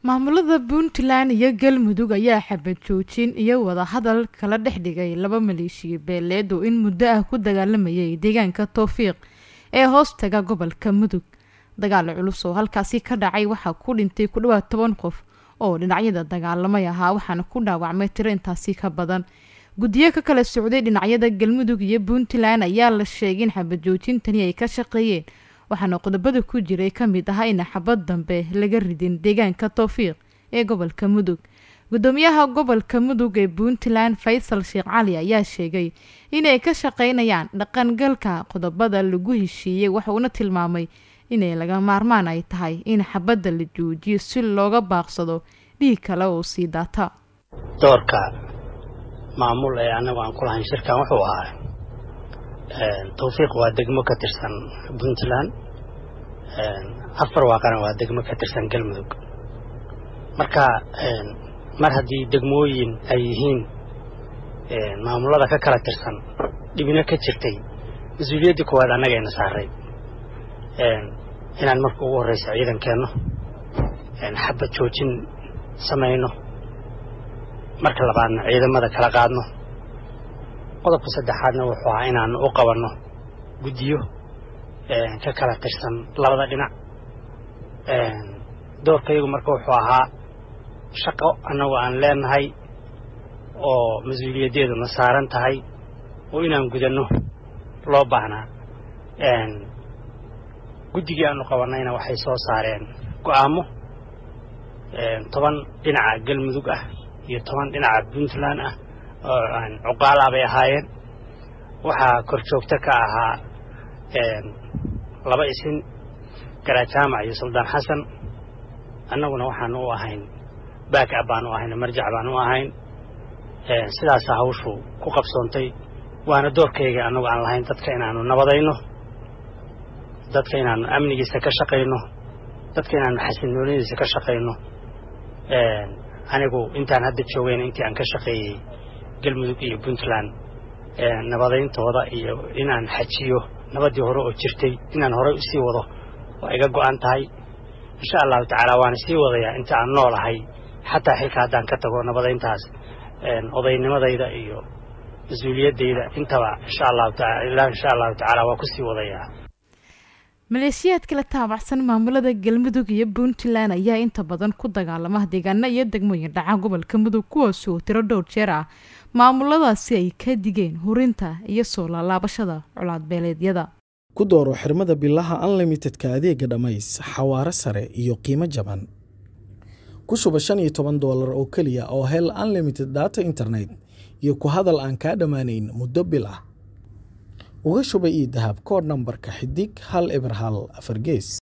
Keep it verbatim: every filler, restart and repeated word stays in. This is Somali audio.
maamulada Puntland iyo Galmudug ayaa xabad joojin iyo wada hadal kala dhexdhigay laba maleeshiya beeleed oo in muddo ah ku dagaalamayay deegaanka Tawfiiq ee hoostaga gobolka Mudug. Dagaal culus oo halkaasi ka dhacay waxa ku dhintay ku dhawaad toban qof oo dhinacyada dagaalamay ahaa waxaana ku dhaawacmay tiro intaasi ka badan. Guddiyo ka kala socday dhinacyada Galmudug iyo Puntland ayaa la sheegay in xabad joojintani ay ka shaqeeyeen waxaana qodobada ku jiray kamid ah in xabad dambe laga ridin deegaanka Tawfiiq ee gobolka Mudug. Gudoomiyaha gobolka Mudug ee Puntland Faysal Sheekh Cali ayaa sheegay inay ka shaqeynayaan dhaqan galka qodobada lagu heshiiyay waxaana tilmaamay inay laga maarmaan ay tahay in xabadda la joojiyo si looga baaqsado dhiig kale oo sii daata. doorka maamul ee anagu aan ku lahayn shirkan wuxuu ahaa Tawfiiq waa degmo ka tirsan Puntland afar waaqana waa degmo ka tirsan Galmudug marka mar haddii degmooyin ay yihiin maamulada ka kala tirsan dhibina ka jirtay mas'uuliyadda koowaad anaga ayna saaray inaan marka ugu horeysa ciidankeeno xabad joojin samayno marka labaadna ciidamada kala qaadno qodobka saddexaadna wuxuu ahaa inaan u qabanno guddiyo ka kala tirsan labada dhinac doorkaygu marka wuxuu ahaa shaqo annagu aan leenahay oo mas'uuliyaddeeduna saaran tahay oo inaan gudanno loo baahnaa guddigii aanu qabanayna waxay soo saareen go'aamo toban dhinaca Galmudug ah iyo toban dhinaca Puntland ah oo aan cuqaala bay ahaayeen waxaa kor joogta ka ahaa laba isin Garajaamac iyo Suldaan Xasan annaguna waxaan u ahayn baaka baan u ahayn marjac baan u ahayn sidaas hawshu ku qabsoontay waana doorkayga annagu aan lahayn dadka inaanu nabadayno dadka inaanu amnigiisa ka shaqeyno dadka inaanu xasilloonidiisa ka shaqeyno anigu intaan hadda joogayna intii aan ka shaqeeyay Galmudug iyo Puntland nabadayntooda iyo inaan xajiyo nabadii hore oo jirtay inaan hore u sii wado oo iga go'an tahay insha Allah ta'ala waan sii wadayaa inta aan noolahay xataa xilka hadaan ka tago nabadayntaas odaynimadayda iyo mas'uuliyadayda intaba insha Allah ta'ala insha Allah ta'ala waa ku sii wadayaa. maleeshiyaad kala taabacsan maamulada Galmudug iyo Puntland ayaa inta badan ku dagaalama deegaanada iyo degmooyin dhaca gobolka Mudug kuwaas oo tiro dhowr jeer ah maamuladaasi ay ka digeen hurinta iyo soo laabashada colaad beeleedyada. ku dooro xirmada billaha unlimited ka adeega dhamays xawaare sare iyo qiimo jaban ku shuba shan iyo toban doolar oo kaliya oo hel unlimited data internet iyo ku hadal aan ka dhamaanayn muddo bil ah uga shuba ii dahab kood nambarka xidig hal eber hal afar gees.